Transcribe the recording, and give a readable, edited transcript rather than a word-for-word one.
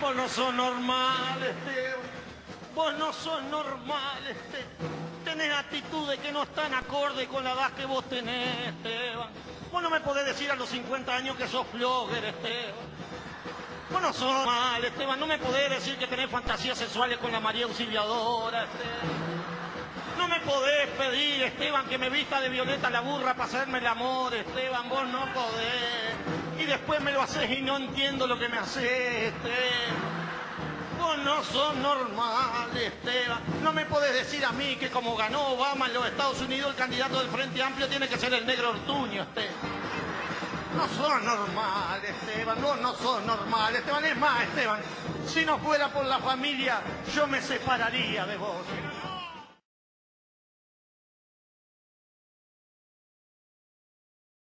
Vos no sos normal, Esteban. Vos no sos normal, Esteban. Tenés actitudes que no están acorde con la edad que vos tenés, Esteban. Vos no me podés decir a los 50 años que sos flogger, Esteban. Vos no sos normal, Esteban. No me podés decir que tenés fantasías sexuales con la María Auxiliadora, Esteban. No me podés pedir, Esteban, que me vista de violeta la burra para hacerme el amor, Esteban. Vos no podés. Y después me lo haces y no entiendo lo que me haces, Esteban. Vos no sos normal, Esteban. No me podés decir a mí que como ganó Obama en los Estados Unidos, el candidato del Frente Amplio tiene que ser el negro Ortuño, Esteban. No sos normal, Esteban. Vos no sos normal, Esteban. Es más, Esteban, si no fuera por la familia, yo me separaría de vos.